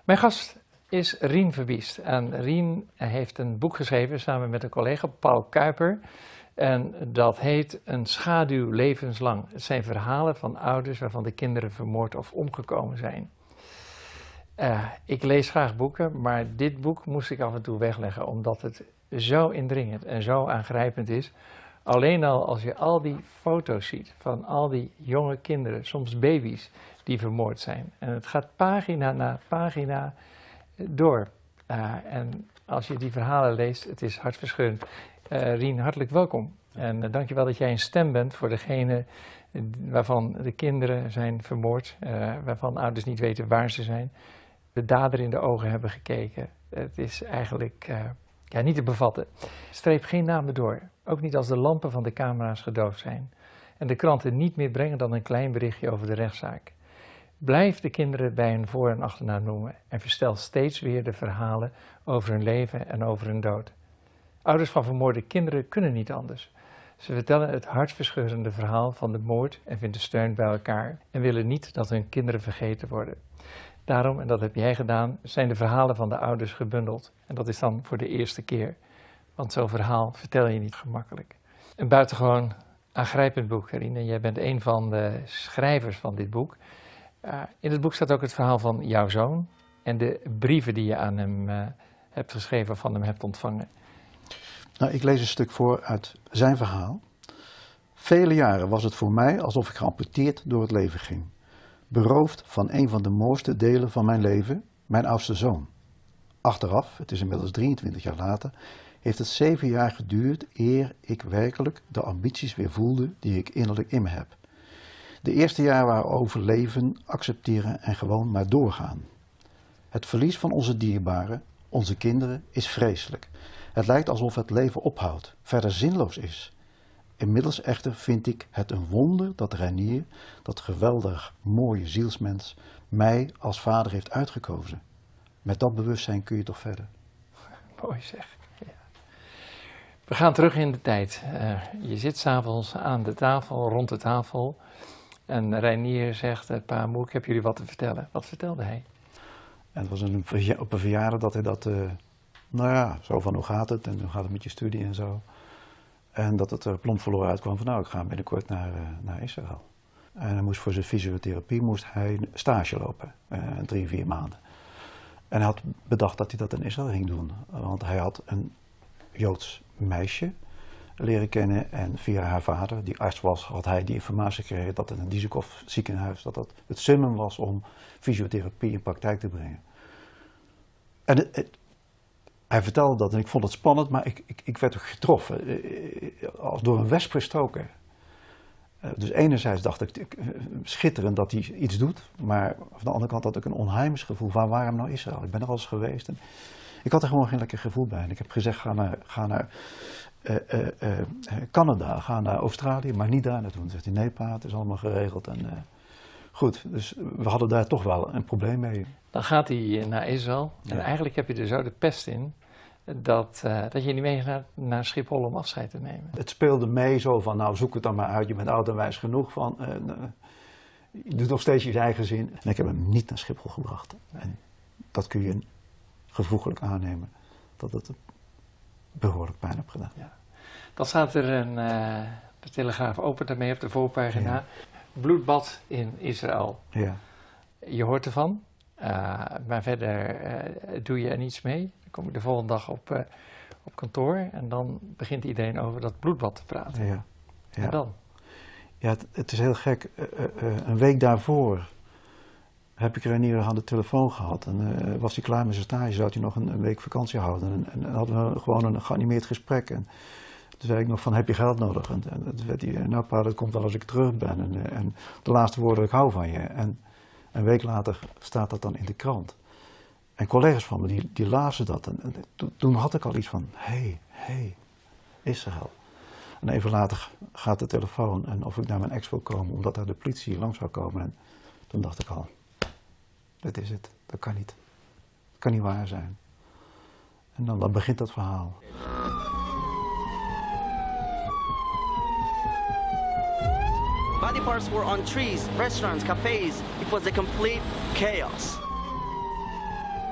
Mijn gast is Rien Verbiest. En Rien heeft een boek geschreven samen met een collega, Paul Kuiper. En dat heet Een schaduw levenslang. Het zijn verhalen van ouders waarvan de kinderen vermoord of omgekomen zijn. Ik lees graag boeken, maar dit boek moest ik af en toe wegleggen, omdat het zo indringend en zo aangrijpend is. Alleen al als je al die foto's ziet van al die jonge kinderen, soms baby's, die vermoord zijn. En het gaat pagina na pagina door. En als je die verhalen leest, het is hartverscheurend. Rien, hartelijk welkom. En dankjewel dat jij een stem bent voor degene waarvan de kinderen zijn vermoord, waarvan ouders niet weten waar ze zijn, de dader in de ogen hebben gekeken. Het is eigenlijk niet te bevatten. Streep geen namen door, ook niet als de lampen van de camera's gedoofd zijn en de kranten niet meer brengen dan een klein berichtje over de rechtszaak. Blijf de kinderen bij hun voor- en achternaam noemen en verstel steeds weer de verhalen over hun leven en over hun dood. Ouders van vermoorde kinderen kunnen niet anders. Ze vertellen het hartverscheurende verhaal van de moord en vinden steun bij elkaar en willen niet dat hun kinderen vergeten worden. Daarom, en dat heb jij gedaan, zijn de verhalen van de ouders gebundeld. En dat is dan voor de eerste keer, want zo'n verhaal vertel je niet gemakkelijk. Een buitengewoon aangrijpend boek, Rien. Jij bent een van de schrijvers van dit boek. In het boek staat ook het verhaal van jouw zoon en de brieven die je aan hem hebt geschreven of van hem hebt ontvangen. Nou, ik lees een stuk voor uit zijn verhaal. Vele jaren was het voor mij alsof ik geamputeerd door het leven ging. Beroofd van een van de mooiste delen van mijn leven, mijn oudste zoon. Achteraf, het is inmiddels 23 jaar later, heeft het 7 jaar geduurd eer ik werkelijk de ambities weer voelde die ik innerlijk in me heb. De eerste jaren waren overleven, accepteren en gewoon maar doorgaan. Het verlies van onze dierbaren, onze kinderen, is vreselijk. Het lijkt alsof het leven ophoudt, verder zinloos is. Inmiddels echter vind ik het een wonder dat Reinier, dat geweldig mooie zielsmens, mij als vader heeft uitgekozen. Met dat bewustzijn kun je toch verder. Mooi zeg. Ja. We gaan terug in de tijd. Je zit 's avonds aan de tafel, rond de tafel. En Reinier zegt, pa, moe, ik heb jullie wat te vertellen. Wat vertelde hij? En het was op een verjaardag dat hij dat, zo van hoe gaat het en hoe gaat het met je studie en zo. En dat het er plomp verloren uitkwam van ik ga binnenkort naar Israël. En hij moest voor zijn fysiotherapie stage lopen, 3-4 maanden. En hij had bedacht dat hij dat in Israël ging doen. Want hij had een Joods meisje leren kennen en via haar vader, die arts was, had hij die informatie gekregen dat in een Dizengoff ziekenhuis dat het summum was om fysiotherapie in praktijk te brengen. En hij vertelde dat en ik vond het spannend, maar ik werd ook getroffen, als door een wesp gestoken. Dus enerzijds dacht ik, schitterend dat hij iets doet, maar van de andere kant had ik een onheimisch gevoel, waarom nou Israël? Ik ben er al eens geweest en ik had er gewoon geen lekker gevoel bij. En ik heb gezegd, ga naar Canada, ga naar Australië, maar niet daar naartoe. Toen zegt hij, nee pa, het is allemaal geregeld. En goed, dus we hadden daar toch wel een probleem mee. Dan gaat hij naar Israël en eigenlijk heb je er zo de pest in dat je niet mee gaat naar Schiphol om afscheid te nemen. Het speelde mee zo van, zoek het dan maar uit, je bent oud en wijs genoeg van, je doet nog steeds je eigen zin. En ik heb hem niet naar Schiphol gebracht. En dat kun je gevoeglijk aannemen, dat het behoorlijk pijn heeft gedaan. Ja. Dan staat er de Telegraaf opent daarmee op de voorpagina, ja. Bloedbad in Israël. Ja. Je hoort ervan, maar verder doe je er niets mee. Dan kom je de volgende dag op kantoor en dan begint iedereen over dat bloedbad te praten. Ja. Ja. En dan? Ja, het is heel gek. Een week daarvoor heb ik Reinier aan de telefoon gehad en was hij klaar met zijn stage, zou hij nog een week vakantie houden en hadden we gewoon een geanimeerd gesprek. En toen zei ik nog van, heb je geld nodig? En toen werd hij, pa, dat komt wel als ik terug ben en de laatste woorden, ik hou van je. En een week later staat dat dan in de krant. En collega's van me, die lazen dat en toen had ik al iets van, hey, Israël. En even later gaat de telefoon en of ik naar mijn ex wil komen, omdat daar de politie langs zou komen. En toen dacht ik al, dit is het, dat kan niet. Dat kan niet waar zijn. En dan begint dat verhaal. Body parts were on trees, restaurants, cafes. It was a complete chaos.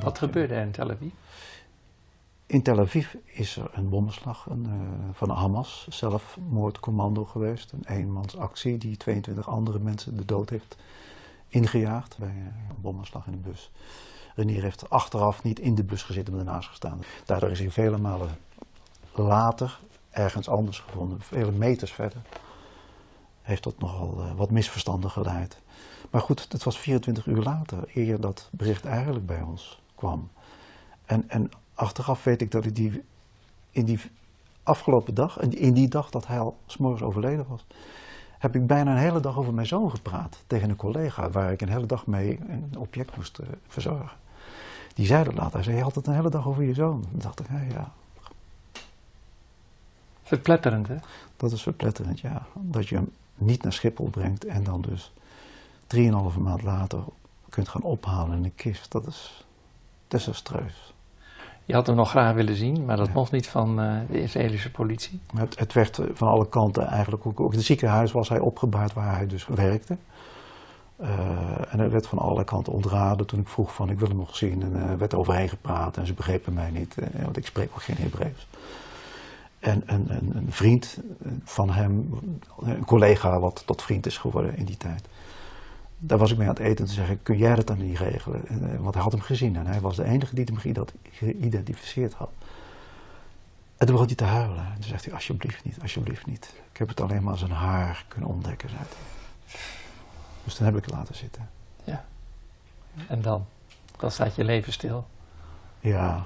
Wat gebeurde er in Tel Aviv? In Tel Aviv is er een bommenslag van de Hamas, zelfmoordcommando geweest. Een eenmansactie die 22 andere mensen de dood heeft ingejaagd bij een bommenslag in een bus. Renier heeft achteraf niet in de bus gezeten, maar ernaast gestaan. Daardoor is hij vele malen later ergens anders gevonden, vele meters verder. Heeft tot nogal wat misverstanden geleid. Maar goed, het was 24 uur later, eer dat bericht eigenlijk bij ons kwam. En achteraf weet ik dat ik in die afgelopen dag, in die dag dat hij al 's morgens overleden was, heb ik bijna een hele dag over mijn zoon gepraat tegen een collega waar ik een hele dag mee een object moest verzorgen. Die zei dat later, hij zei, je had het een hele dag over je zoon. Toen dacht ik, ja. Verpletterend, hè? Dat is verpletterend, ja. Dat je hem niet naar Schiphol brengt en dan dus 3,5 maand later kunt gaan ophalen in een kist. Dat is desastreus. Je had hem nog graag willen zien, maar dat mocht niet van de Israëlische politie. Het werd van alle kanten eigenlijk, ook in het ziekenhuis was hij opgebaard waar hij dus werkte. En er werd van alle kanten ontraden toen ik vroeg van ik wil hem nog zien. En er werd overheen gepraat en ze begrepen mij niet, want ik spreek ook geen Hebreeuws. En een vriend van hem, een collega wat tot vriend is geworden in die tijd. Daar was ik mee aan het eten en te zeggen, kun jij dat dan niet regelen? Want hij had hem gezien en hij was de enige die hem geïdentificeerd had. En toen begon hij te huilen. En toen zegt hij, alsjeblieft niet, alsjeblieft niet. Ik heb het alleen maar als een haar kunnen ontdekken, zei hij. Dus toen heb ik het laten zitten. Ja. En dan? Dan staat je leven stil. Ja.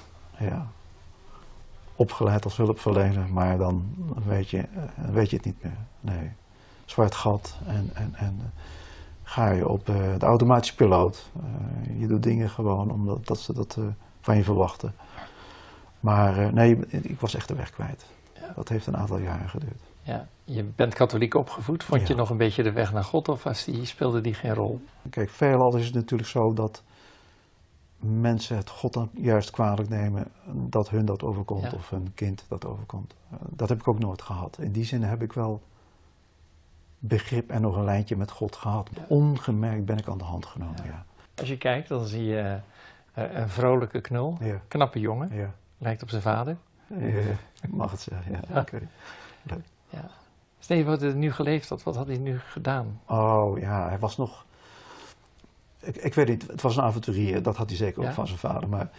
Opgeleid als hulpverlener, maar dan weet je het niet meer. Nee. Zwart gat en ga je op de automatische piloot. Je doet dingen gewoon omdat ze dat van je verwachten. Maar nee, ik was echt de weg kwijt. Ja. Dat heeft een aantal jaren geduurd. Ja, je bent katholiek opgevoed. Vond je nog een beetje de weg naar God of speelde die geen rol? Kijk, veelal is het natuurlijk zo dat mensen het God dan juist kwalijk nemen dat hun dat overkomt of hun kind dat overkomt. Dat heb ik ook nooit gehad. In die zin heb ik wel begrip en nog een lijntje met God gehad. Ja. Ongemerkt ben ik aan de hand genomen, ja. Als je kijkt, dan zie je een vrolijke knul, knappe jongen, lijkt op zijn vader. Ik mag het zeggen, ja. Okay. Leuk. Ja. Stel, wat hij nu geleefd had, wat had hij nu gedaan? Oh ja, hij was nog... Ik weet niet, het was een avonturier, dat had hij zeker ook van zijn vader. Maar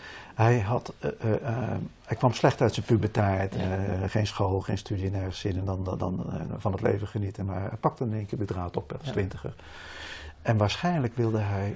hij kwam slecht uit zijn puberteit, geen school, geen studie, nergens zin en dan van het leven genieten. Maar hij pakte in één keer de draad op als 20er. En waarschijnlijk wilde hij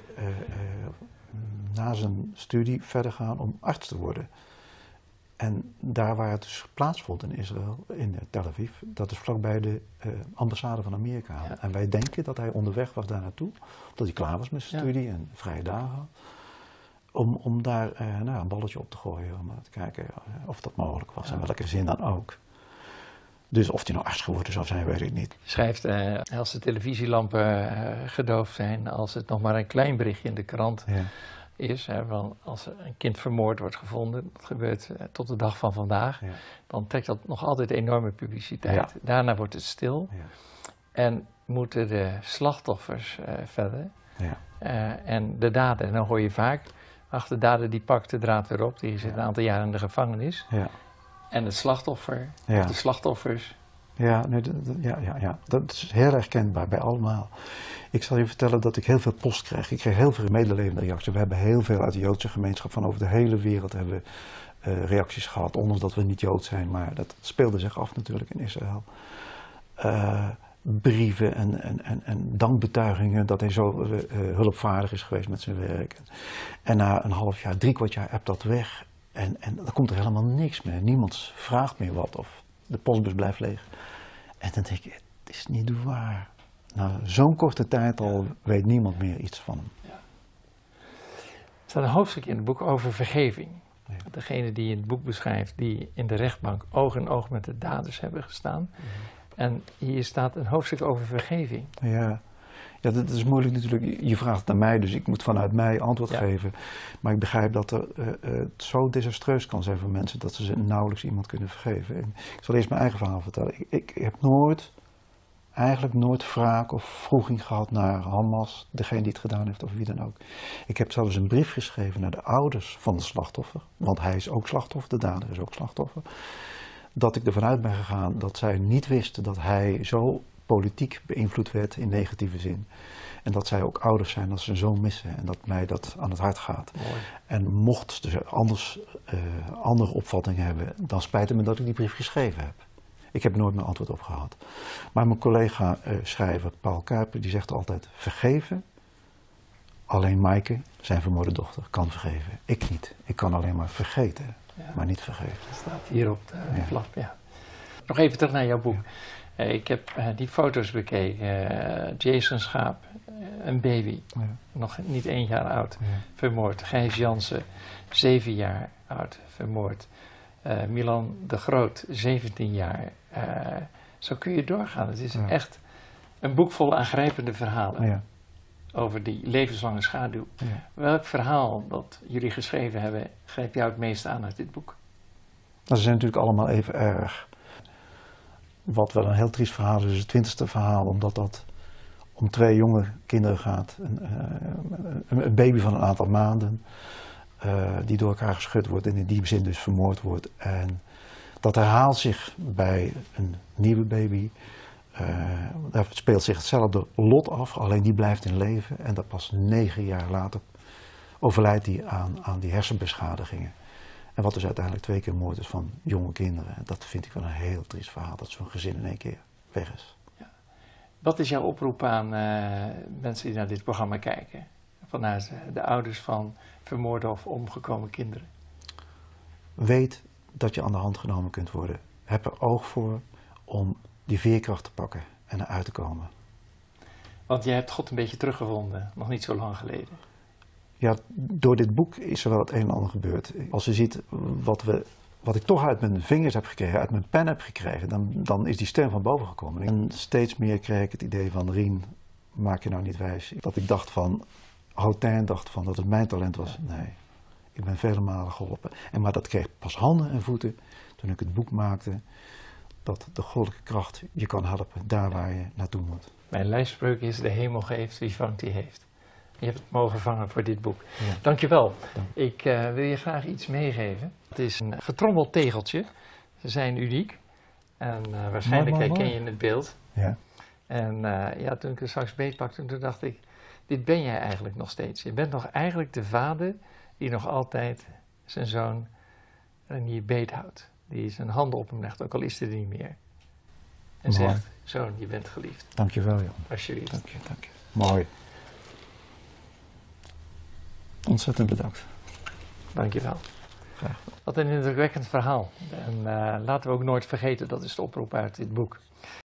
na zijn studie verder gaan om arts te worden. En daar waar het dus plaatsvond in Israël, in Tel Aviv, dat is vlakbij de ambassade van Amerika. Ja. En wij denken dat hij onderweg was daar naartoe, omdat hij klaar was met zijn studie en vrije dagen. Om daar een balletje op te gooien, om te kijken of dat mogelijk was en welke zin dan ook. Dus of hij nou arts geworden zou zijn, weet ik niet. Je schrijft, als de televisielampen gedoofd zijn, als het nog maar een klein berichtje in de krant is, van als een kind vermoord wordt gevonden, dat gebeurt tot de dag van vandaag, dan trekt dat nog altijd enorme publiciteit. Ja. Daarna wordt het stil en moeten de slachtoffers verder en de dader. En dan hoor je vaak, ach, de dader die pakt de draad weer op, die zit een aantal jaar in de gevangenis. Ja. En het slachtoffer, of de slachtoffers. Ja, nee, dat is heel herkenbaar bij allemaal. Ik zal je vertellen dat ik heel veel post krijg. Ik krijg heel veel medelevende reacties. We hebben heel veel uit de Joodse gemeenschap van over de hele wereld hebben reacties gehad. Ondanks dat we niet Jood zijn, maar dat speelde zich af natuurlijk in Israël. Brieven en dankbetuigingen dat hij zo hulpvaardig is geweest met zijn werk. En na een half jaar, 3/4 jaar, hebt dat weg. En dan komt er helemaal niks meer. Niemand vraagt meer wat of de postbus blijft leeg. En dan denk ik, het is niet waar. Na zo'n korte tijd al weet niemand meer iets van hem. Ja. Er staat een hoofdstuk in het boek over vergeving. Ja. Degene die in het boek beschrijft, die in de rechtbank oog in oog met de daders hebben gestaan. Ja. En hier staat een hoofdstuk over vergeving. Ja. Ja, dat is moeilijk natuurlijk. Je vraagt het aan mij, dus ik moet vanuit mij antwoord geven. Maar ik begrijp dat het zo desastreus kan zijn voor mensen dat ze nauwelijks iemand kunnen vergeven. En ik zal eerst mijn eigen verhaal vertellen. Ik heb nooit eigenlijk nooit wraak of wroeging gehad naar Hamas, degene die het gedaan heeft of wie dan ook. Ik heb zelfs een brief geschreven naar de ouders van de slachtoffer, want hij is ook slachtoffer, de dader is ook slachtoffer. Dat ik ervan uit ben gegaan dat zij niet wisten dat hij zo politiek beïnvloed werd in negatieve zin. En dat zij ook ouders zijn als ze een zoon missen en dat mij dat aan het hart gaat. Mooi. En mocht ze andere opvattingen hebben, dan spijt het me dat ik die brief geschreven heb. Ik heb er nooit meer antwoord op gehad. Maar mijn collega schrijver Paul Kuiper, die zegt altijd vergeven. Alleen Maaike, zijn vermoorde dochter, kan vergeven. Ik niet. Ik kan alleen maar vergeten, maar niet vergeven. Dat staat hier op de flap, ja. Nog even terug naar jouw boek. Ik heb die foto's bekeken. Jason Schaap, een baby, nog niet 1 jaar oud, vermoord. Gijs Jansen, 7 jaar oud, vermoord. Milan de Groot, 17 jaar. Zo kun je doorgaan. Het is echt een boek vol aangrijpende verhalen over die levenslange schaduw. Welk verhaal dat jullie geschreven hebben, grijpt jou het meest aan uit dit boek? Nou, ze zijn natuurlijk allemaal even erg. Wat wel een heel triest verhaal is, het 20e verhaal, omdat dat om 2 jonge kinderen gaat. Een baby van een aantal maanden, die door elkaar geschud wordt en in die zin dus vermoord wordt. En dat herhaalt zich bij een nieuwe baby. Daar speelt zich hetzelfde lot af, alleen die blijft in leven. En dat pas 9 jaar later overlijdt hij aan die hersenbeschadigingen. En wat dus uiteindelijk 2 keer moord is van jonge kinderen. Dat vind ik wel een heel triest verhaal, dat zo'n gezin in 1 keer weg is. Ja. Wat is jouw oproep aan mensen die naar dit programma kijken? Vanuit de ouders van vermoorde of omgekomen kinderen? Weet dat je aan de hand genomen kunt worden. Heb er oog voor om die veerkracht te pakken en eruit te komen. Want jij hebt God een beetje teruggevonden, nog niet zo lang geleden. Ja, door dit boek is er wel het een en ander gebeurd. Als je ziet wat ik toch uit mijn vingers heb gekregen, uit mijn pen heb gekregen, dan is die stem van boven gekomen. En steeds meer kreeg ik het idee van, Rien, maak je nou niet wijs. Dat ik dacht van, Hotin dacht van dat het mijn talent was. Nee, ik ben vele malen geholpen. Maar dat kreeg pas handen en voeten toen ik het boek maakte. Dat de goddelijke kracht je kan helpen daar waar je naartoe moet. Mijn lijfspreuk is, de hemel geeft, wie vangt die heeft. Je hebt het mogen vangen voor dit boek. Ja. Dankjewel. Dank. Ik wil je graag iets meegeven. Het is een getrommeld tegeltje. Ze zijn uniek. En waarschijnlijk herken je het beeld. Ja. En toen ik er straks beetpakte, toen dacht ik, dit ben jij eigenlijk nog steeds. Je bent nog eigenlijk de vader die nog altijd zijn zoon Renier beethoudt. Die zijn handen op hem legt, ook al is hij er niet meer. En zegt, zoon, je bent geliefd. Dankjewel, Jan. Alsjeblieft. Dank je. Mooi. Ontzettend bedankt. Dankjewel. Graag. Wat een indrukwekkend verhaal. En laten we ook nooit vergeten, dat is de oproep uit dit boek.